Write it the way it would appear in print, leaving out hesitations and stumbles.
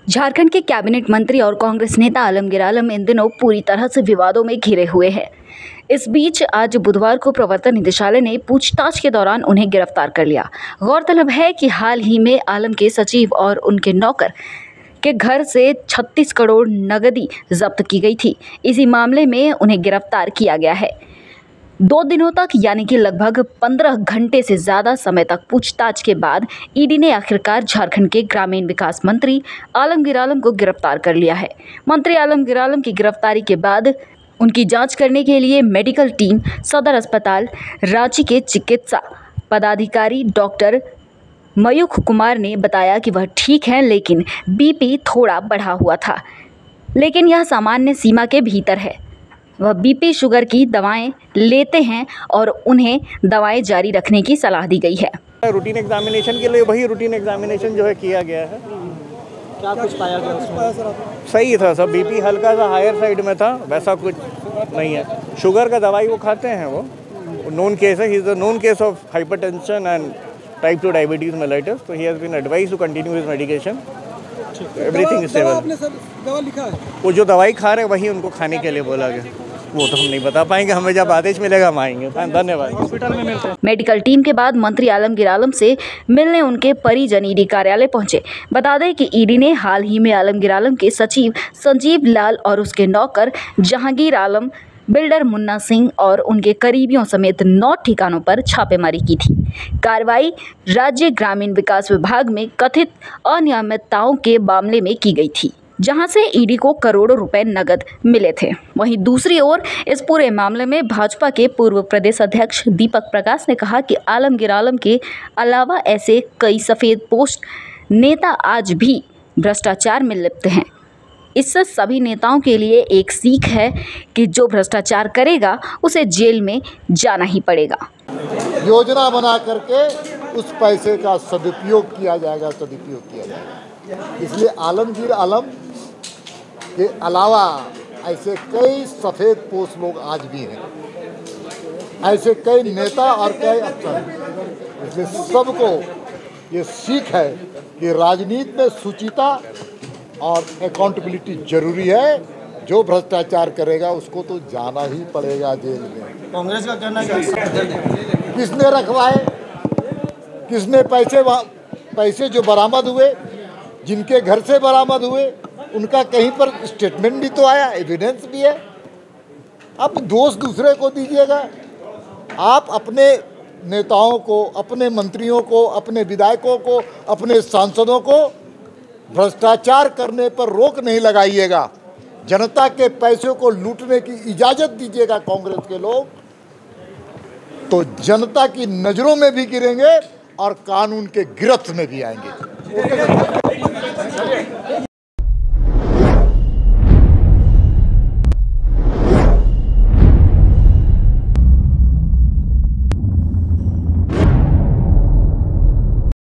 झारखंड के कैबिनेट मंत्री और कांग्रेस नेता आलमगीर आलम इन दिनों पूरी तरह से विवादों में घिरे हुए हैं। इस बीच आज बुधवार को प्रवर्तन निदेशालय ने पूछताछ के दौरान उन्हें गिरफ्तार कर लिया। गौरतलब है कि हाल ही में आलम के सचिव और उनके नौकर के घर से 36 करोड़ नकदी जब्त की गई थी। इसी मामले में उन्हें गिरफ्तार किया गया है। 2 दिनों तक यानी कि लगभग 15 घंटे से ज़्यादा समय तक पूछताछ के बाद ईडी ने आखिरकार झारखंड के ग्रामीण विकास मंत्री आलमगीर आलम को गिरफ्तार कर लिया है। मंत्री आलमगीर आलम की गिरफ्तारी के बाद उनकी जांच करने के लिए मेडिकल टीम सदर अस्पताल रांची के चिकित्सा पदाधिकारी डॉक्टर मयूख कुमार ने बताया कि वह ठीक हैं, लेकिन बीपी थोड़ा बढ़ा हुआ था, लेकिन यह सामान्य सीमा के भीतर है। वह बीपी शुगर की दवाएं लेते हैं और उन्हें दवाएं जारी रखने की सलाह दी गई है। रूटीन एग्जामिनेशन के लिए वही रूटीन एग्जामिनेशन जो है किया गया है। क्या कुछ पाया गया उसमें? सही था सब, बीपी हल्का सा हायर साइड में था, वैसा कुछ नहीं है। शुगर का दवाई वो खाते हैं, वो नोन केस है। He is a known case of hypertension and type 2 diabetes mellitus, तो he has been advised to continue his medication. Everything is stable. आपने सर दवा लिखा है? वो जो दवाई खा रहे हैं वही उनको खाने के लिए बोला गया। वो तो हम नहीं बता पाएंगे, हमें जब आदेश मिलेगा हम आएंगे। धन्यवाद। हॉस्पिटल में मिलते हैं। मेडिकल टीम के बाद मंत्री आलमगीर आलम से मिलने उनके परिजन ईडी कार्यालय पहुंचे। बता दें कि ईडी ने हाल ही में आलमगीर आलम के सचिव संजीव लाल और उसके नौकर जहांगीर आलम, बिल्डर मुन्ना सिंह और उनके करीबियों समेत 9 ठिकानों पर छापेमारी की थी। कार्रवाई राज्य ग्रामीण विकास विभाग में कथित अनियमितताओं के मामले में की गई थी, जहां से ईडी को करोड़ों रुपए नकद मिले थे। वहीं दूसरी ओर इस पूरे मामले में भाजपा के पूर्व प्रदेश अध्यक्ष दीपक प्रकाश ने कहा कि आलमगीर आलम के अलावा ऐसे कई सफेद पोस्ट नेता आज भी भ्रष्टाचार में लिप्त हैं। इससे सभी नेताओं के लिए एक सीख है कि जो भ्रष्टाचार करेगा उसे जेल में जाना ही पड़ेगा। योजना बना करके उस पैसे का सदुपयोग किया जाएगा। इसलिए आलमगीर आलम के अलावा ऐसे कई सफ़ेद पोश लोग आज भी हैं, ऐसे कई नेता और कई अफसर हैं। इसलिए सबको ये सीख है कि राजनीति में शुचिता और अकाउंटेबिलिटी जरूरी है। जो भ्रष्टाचार करेगा उसको तो जाना ही पड़ेगा जेल में। कांग्रेस का कहना है किसने रखवाए, किसने पैसे जो बरामद हुए, जिनके घर से बरामद हुए, उनका कहीं पर स्टेटमेंट भी तो आया, एविडेंस भी है। अब दोष दूसरे को दीजिएगा। आप अपने नेताओं को, अपने मंत्रियों को, अपने विधायकों को, अपने सांसदों को भ्रष्टाचार करने पर रोक नहीं लगाइएगा। जनता के पैसों को लूटने की इजाज़त दीजिएगा कांग्रेस के लोग, तो जनता की नज़रों में भी गिरेंगे और कानून के गिरफ्त में भी आएंगे।